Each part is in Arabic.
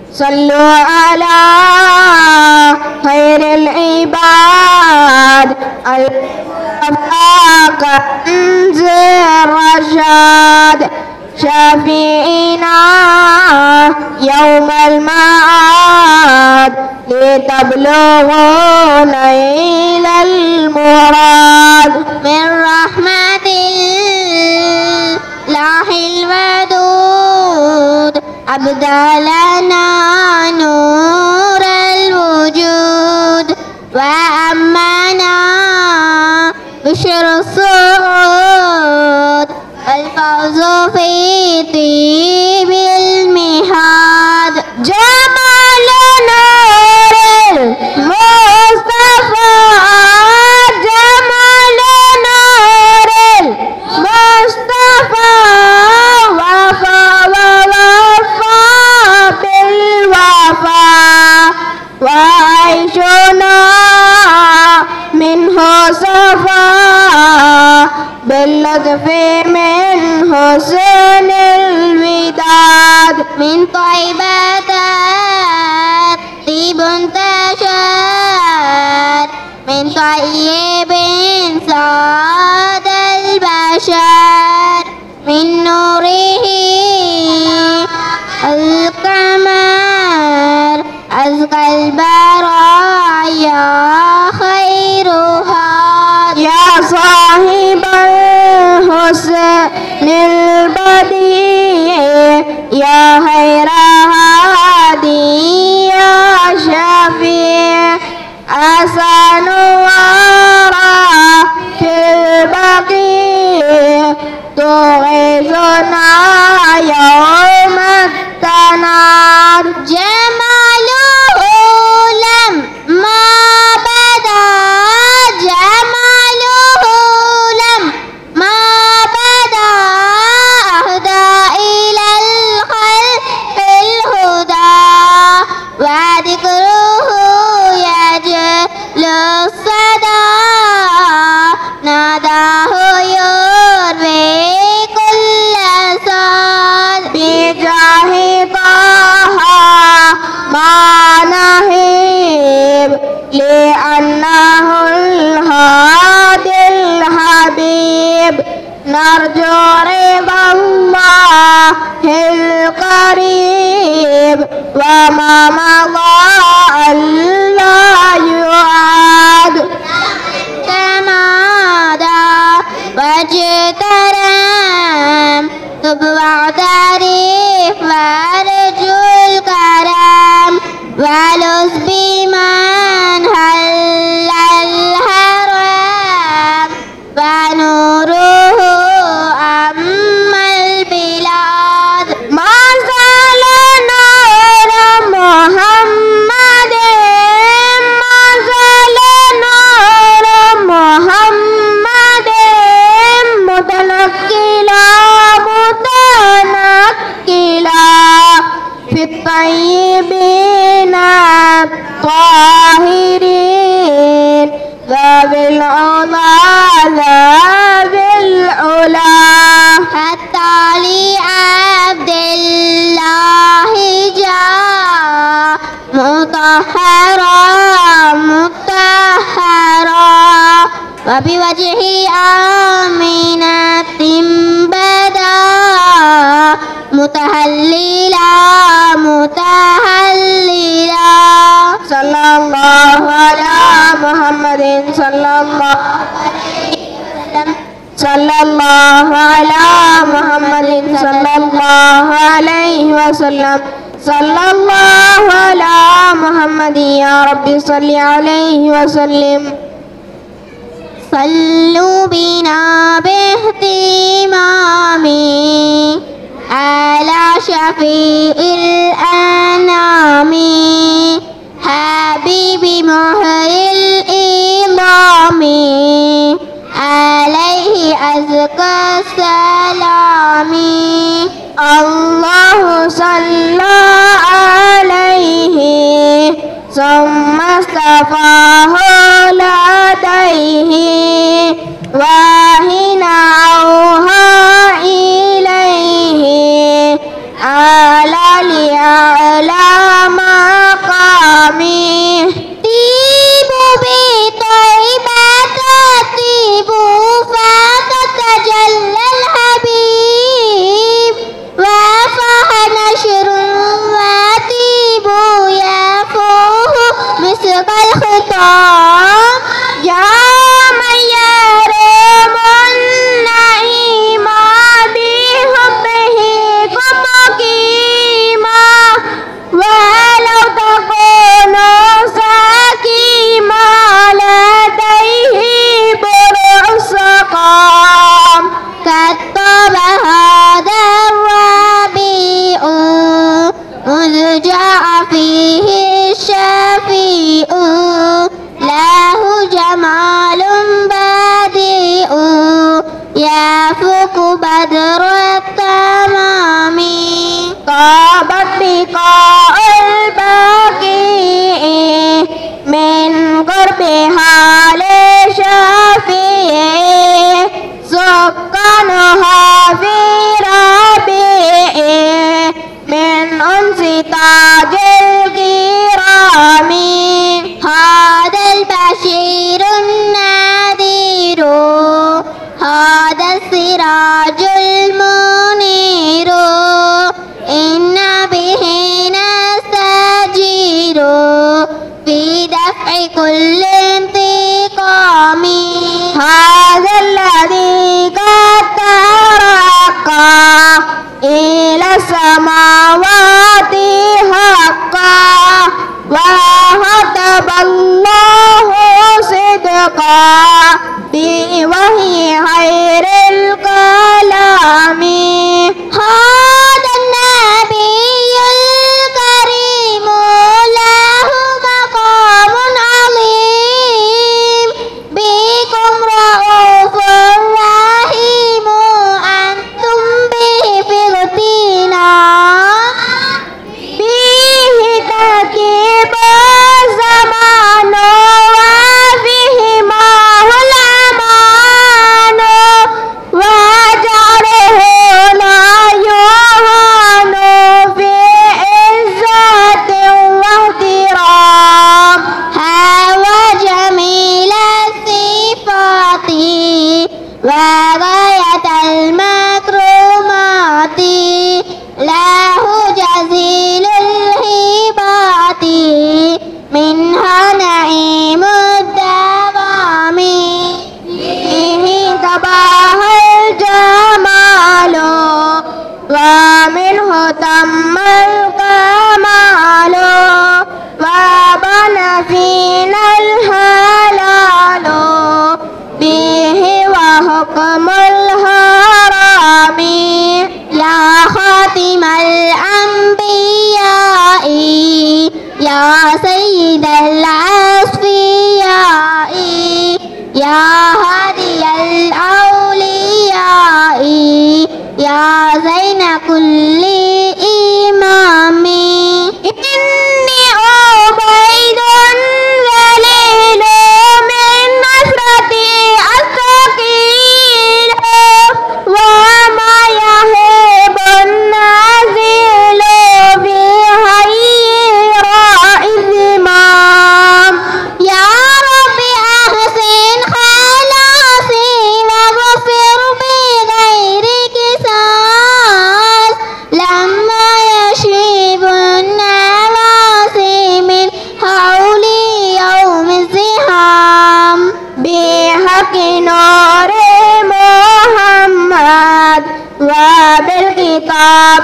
صلوا على خير العباد المصطفى كنز الرشاد شفيعنا يوم المعاد لتبلغوا نيل المراد من رحمة الله الودود أبدلنا نور الوجود وأمنا بشر الصعود والفوز في طيب المهاد جمال نور المصطفى جمال نور المصطفى وفى بالوفاء وعيشنا منه صفا باللطف من حسن الوداد من طيبات طيب تشاد من طيب صاد البشر من نوره القمر أزكى البرايا خيرها يا صاحب الحسن البديع يا خير هادي يا شفيع أحسن ورى في البقيع تغيثنا يوم التناد جماله لما بدا جماله لما بدا أهدى إلى الخلق الهدى وذكره يجل الصدى ناداه يروي كل صاد بجاه طه ما نهيب لأنه الهادي الحبيب نرجو رضا الله القريب وما مضى ألا يعاد تمادى واجترم تب واعترف وارجو الكرم ولز بمن هل الحرام ونوره أما البلاد ما زال نور محمد ما زال نور محمد متنقلا في الطيبين الطاهرين ذوي العلا ذوي العلا حتى لعبد الله جاء مطهرا وبوجه آمنة بدا متهللا صلى الله على محمد صلى الله على محمد صلى الله عليه وسلم صلى الله على محمد يا رب صل عليه وسلم صلوا بنا باهتمام على شفيع الأنام حبيب محيي الإمام عليه أزكى السلام الله صلى عليه ثم اصطفاه لديه وحين أوحى إليه على لأعلى بدر التمام طابت بقاع البقيع من قربها لشفيع سكنها في ربيع من أنس تاج الكرام هذا البشير النذير هذا السراج المنير إن به نستجير في دفع كل انتقام هذا الذي قد ترقى إلى السماوات حقا وهتب الله صدقا بوحي خير الكلام هذا النبي الكريم له مقام عظيم بكم رؤوف رحيم أنتم به في اغتنام به تركيب الزمان وفيه معه الأمان وجعله لا يهان في عزة واحترام هوى جميل الصفات وغاية المكرمات له جزيل الهبات منها نعيم الدوام فيه تباه الجمال ومنه تم الكمال وبنى فينا الهلال به وحكم الحرام يا خاتم الأنبياء يا سيد الأصفياء يا هادي الأولياء يا زين كل إمام إني عبيد ذليل من نصرتي أستقيل وما يهيب النازل في حيراء الزمام يا رب أحسن خلاصي واغفر بغير قصاص لما يشيب النواسي من حولي يوم الزحام بحق نور محمد وبالكتاب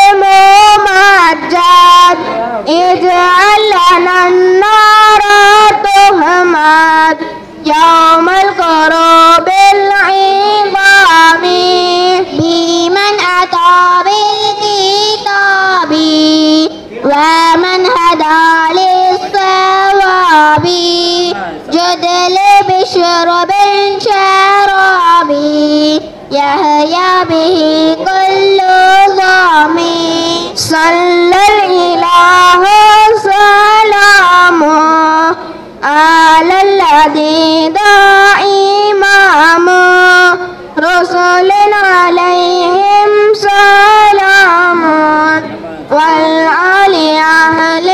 ممجد اجعل لنا النار تهمد يوم الكروب العظام بمن أتى بالكتاب ومن هدى للصواب جدل بشرب شراب يحيى به كل ظامي صلى الإله سلامه على الذي دائما رسل عليهم سلام والآل أهل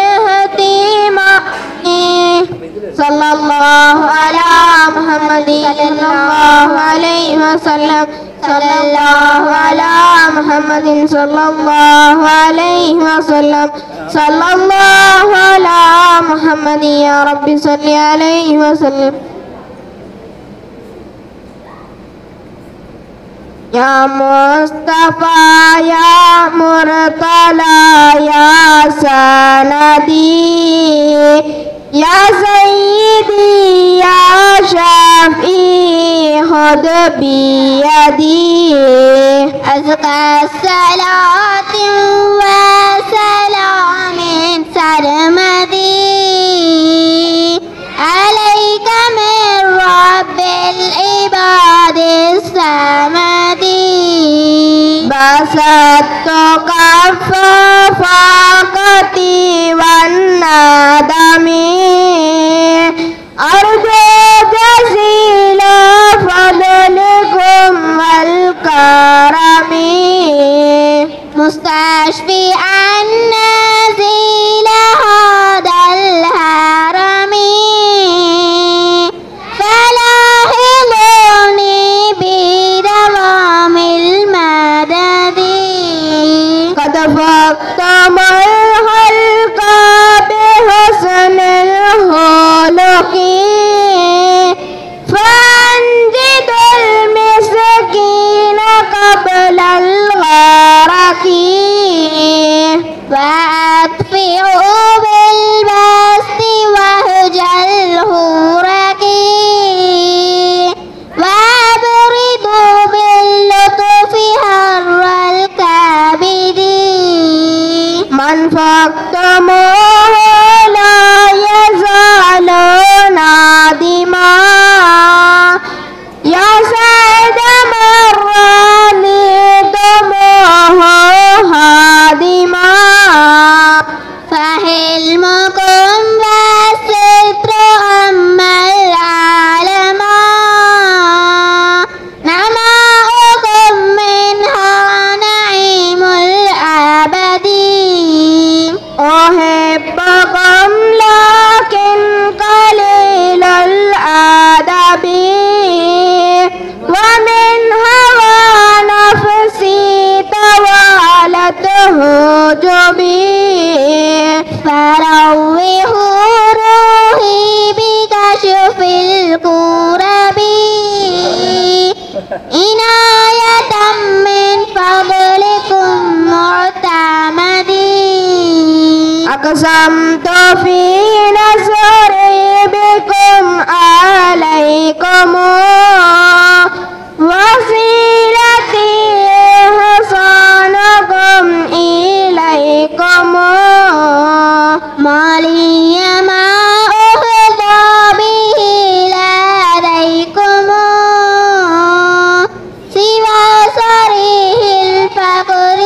اهتمام صلى الله على محمد صلى الله عليه وسلم صلى الله على محمد صلى الله عليه وسلم صلى الله على محمد يا رب صل عليه وسلم يا مصطفى يا مرتضى يا سندي يا سيدي يا شافعي خذ بيدي أزكى الصلاة وسلام سرمدي عليك من رب العباد الصمد بسطت كف فاقتي والندم أرجو جزيل فضلكم والكرم مستشفعا نزيل هذا الهرم فلاحظوني بدوام المدد قد فقتم الخلق بحسن الخلق فانجدوا المسكين قبل الغرق وأطفئوا بالبسط وهج الهرق وأبردوا باللطف حر الكبد من فقتموه لا يزال نادما يا سعد مراني دموه هادما فحلمكم والستر أما العالم نماؤكم منها نعيم الأبد أحبكم لكن قليل الأدب ومن هوى نفسي توالته جبي فروحوا روحي بكشف الكرب عناية من فضلكم معتمدي أقسمت في نصري بكم عليكم وسيلتي حصانكم إليكم ما لي ما أهدى به لديكم سوى صريح الفقر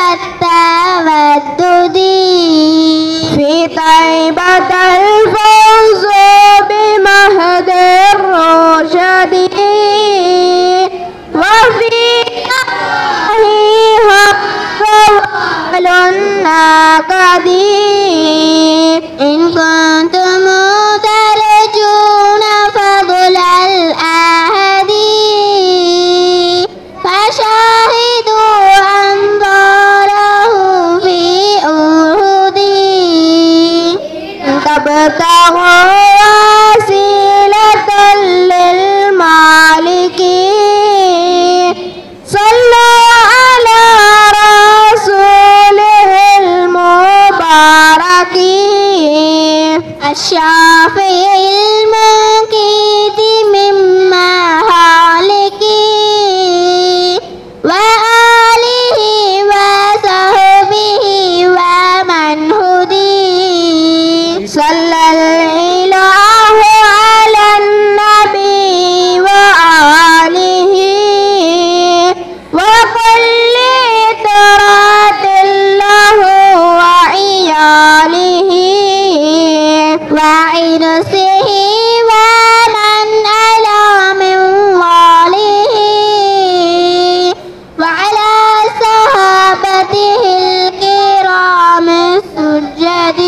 والتودد في طيبة الفوز بمهد الرشد وفي حق الناقد إن كنتم ترجون فضل الأحد فشاهدوا أنظاره في أحد تبتغوا وسيلة للمالك صلوا على رسوله المبارك الشافي المنكد مما هالك وآله وصحبه ومن هدي صلى الإله على النبي وآله وكل طرات له وعياله وعرسه ومن على من واله وعلى صحابته الكرام السجد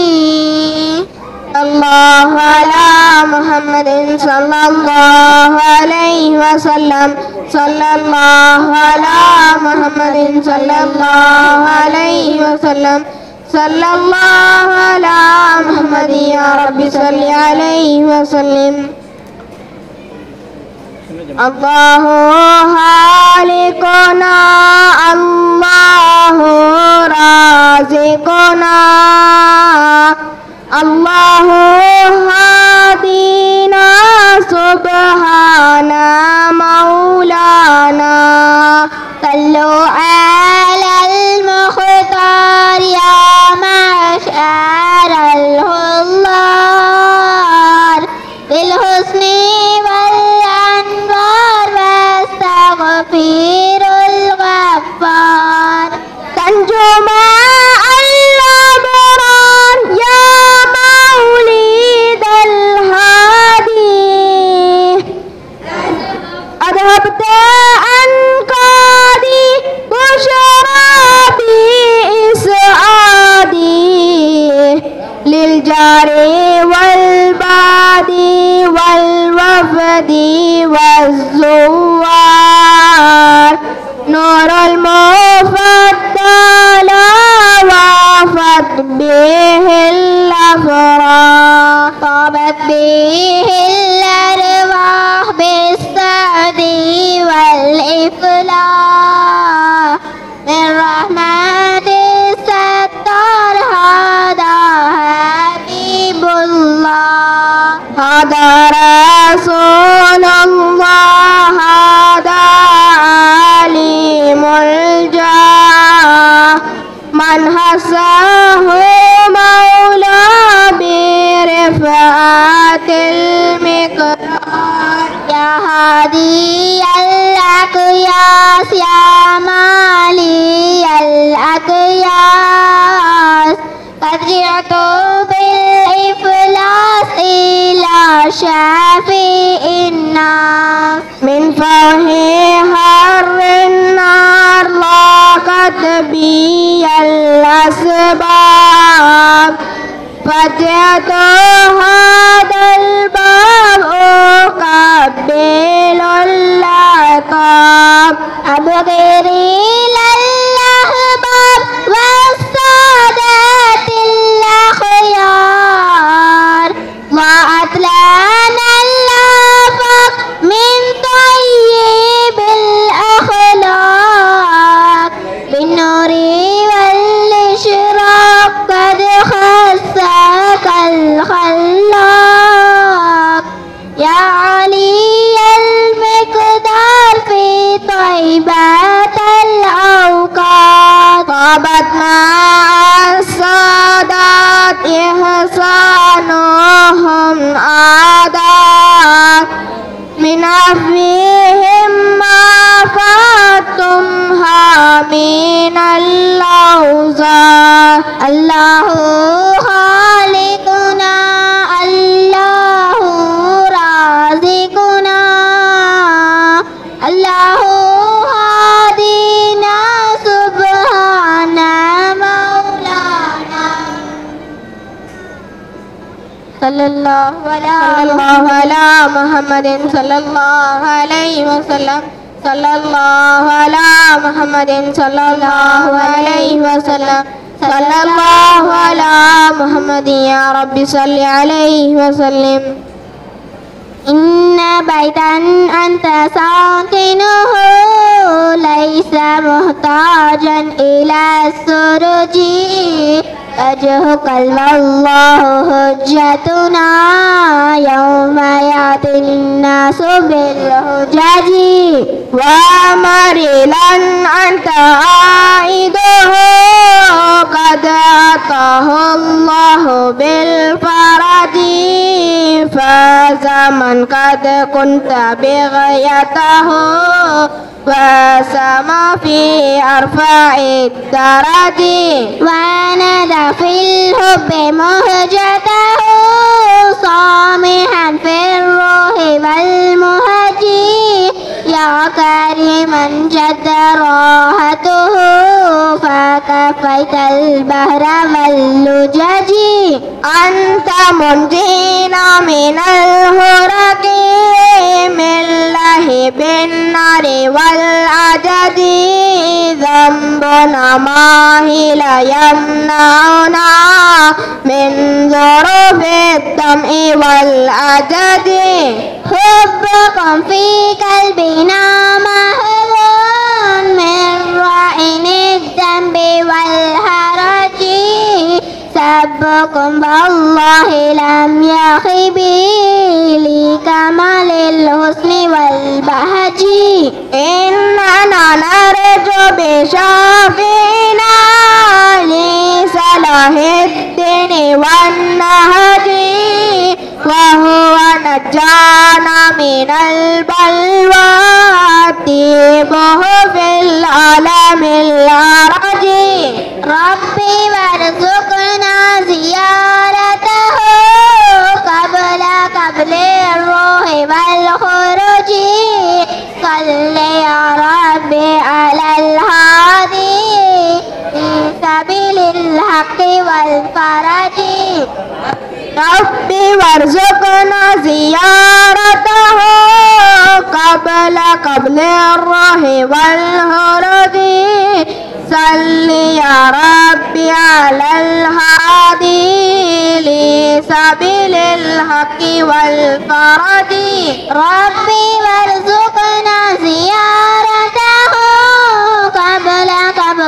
الله على محمد صلى الله عليه وسلم صلى الله على محمد صلى الله عليه وسلم صلى الله على محمد يا رب صل عليه وسلم الله خالقنا الله رازقنا الله هادينا سبحان مولانا صلوا على المختار يا معشر الهلال بالحسن والأنوار واستغفر من رحمة الستار هذا حبيب الله هذا رسول الله هذا عليم الجاه من حساه مولى برفعة المقدار يا هادي الأقياس يا مالي الأقياس قد جئت بالإفلاس إلى شافي الناس من فوه حر النار لاقت بي الأسباب فتحت هذا الباب أقبل العطاب أبغي إلى الأحباب والسادات الأخيار وأطلعنا الآفاق من طيب الأخلاق بالنور والإشراق قد خساك الخلاق يا علي المقدار في طيبات الأوقات طابت مع السادات إحسانهم عادات من عفوهم ما فاتمها من الأوزار الله خالقنا الله رازقنا الله هادينا سبحان مولانا صلى الله على محمد صلى الله عليه وسلم صلى الله على محمد صلى الله عليه وسلم صلى الله على محمد يا رب صل عليه وسلم إن بيتا أنت ساكنه ليس محتاجا إلى السرج وجهك والله حجتنا يوم يأتي الناس بالحجج ومريلا أنت عائده قد أعطاه الله بالفرج فاز من قد كنت بغيته وسما في أرفع الدرج ونادى في الحب مهجته صامحا في الروح والمهج يا كريما جد راحته فكفيت البحر واللجج أنت منجينا من الهرق من لهب النار والعدد ذنبنا ما هي لا يمنعنا من ظروف الدمع والعدد حبكم في قلبنا مهون من رائن الذنب والحرج سبكم والله لم يخب لكمال الحسن والبهج إننا نرجو بشافينا لصلاح الدين والنهج وهو نجانا من البلوى طيبه في العالم الأرج ربي وارزقنا زيارته قبل الروح والخروج صل يا ربي على الهادي في سبيل الحق والفرج ربي وارزقنا زيارته قبل الروح والخروج صل يا ربي على الهادي لسبيل الحق والفرج ربي وارزقنا زيارته قبل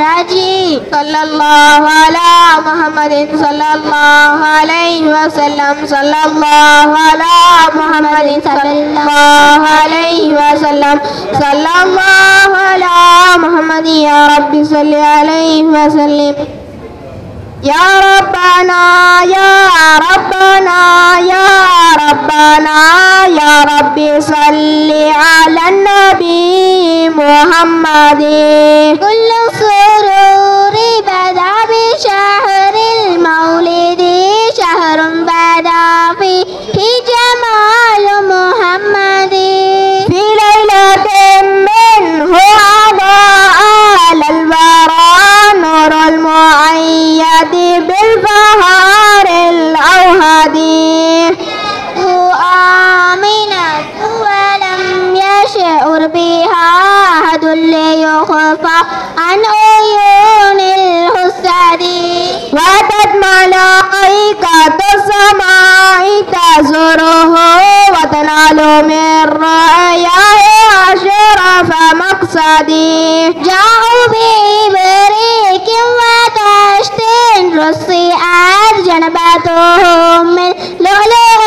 الحاجي صلى الله على محمد صلى الله عليه وسلم صلى الله على محمد صلى الله عليه وسلم صلى الله على محمد يا رب صل عليه وسلم يا ربنا يا ربنا يا ربنا يا ربي صل على النبي محمد كل السرور بدا بشهر المولد شهر بدا فيه جمال محمد في ليلة منه أضاء على الورى نور المؤيد بالبهار الأوهدي هو آمنة ولم يشعر بها أحد ليخفى عن عيون الحسد وأتت ملائكة السماء تزوره وتنال من رؤياه أشرف مقصدي جاءوا بإبريق وتشت رصيعت جنباتهم من لؤلؤ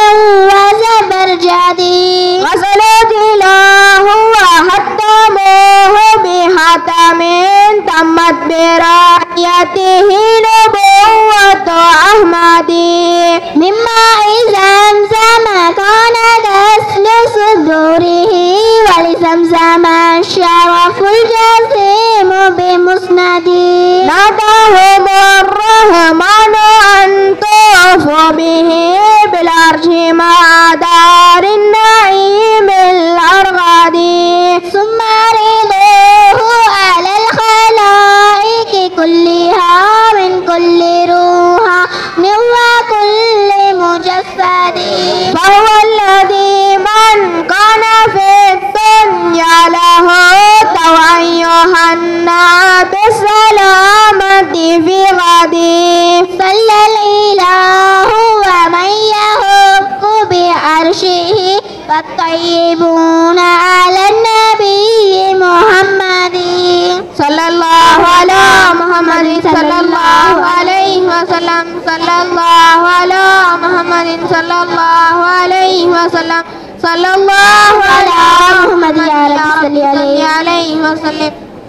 وزبرجدي غسلوا جلاه وحتموه بحتم تمت برايته نبوة أحمد من ماء زمزم كان غسل صدوره ولزمزم الشرف الجسيم بمسندي ناداهم الرحمن أن طوفوا به بالعرش مع دار النعيم الأرغدي ثم رضوه على الخلائق كلها من كل روح وكل مجسد فهو الذي من كان في الدنيا له طوعا يهنى بالسلامة في غدي صلى الإله ومن يهب بعرشه والطيبون على النبي محمد صلى الله على محمد صلى الله عليه وسلم صلى الله على محمد صلى الله عليه وسلم صلى الله على محمد يا رب صل عليه وسلم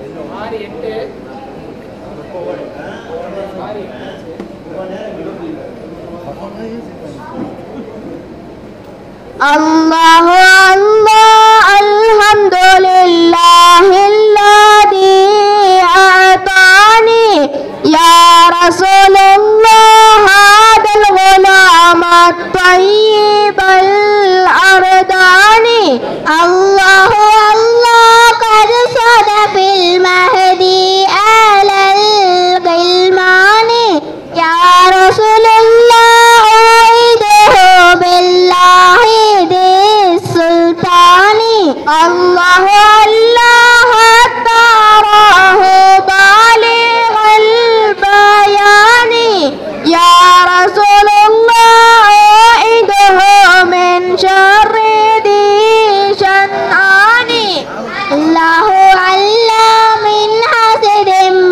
الله الله الحمد لله الذي أعطاني يا رسول الله هذا الغلام الطيب الأرداني الله الله قد صاد في المهدي على الغلمان يا رسول الله أعيده بالله ذي السلطان الله الله اختاره بالغ البيان يا رسول الله أعيده من شر ذي شنعان الله علام من حسد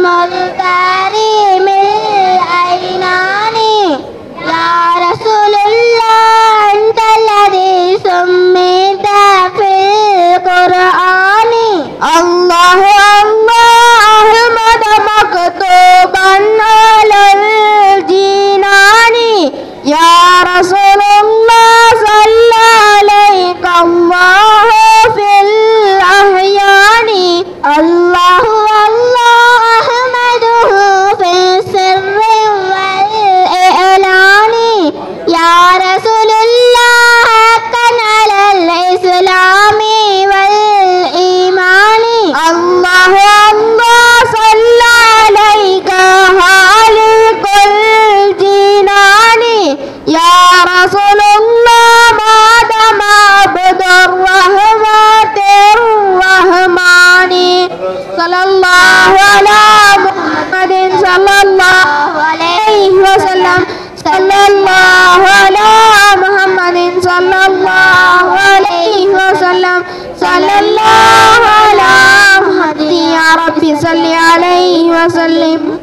مضطرب العينان يا رسول الله أنت الذي سميت في القرآن الله الله أحمد مكتوبا على الجنان يا رسول الله صلى عليك الله في الأحيان الله الله أحمده في السر والإعلان يا رسول الله حقا على الإسلام والإيمان الله الله صلى عليك خالق الجنان يا رسول الله مادام عبد الرحمن الرحمن صلى الله على محمد صلى الله عليه وسلم صلى الله على محمد صلى الله عليه وسلم صلى الله على محمد يا رب رب صل عليه وسلم.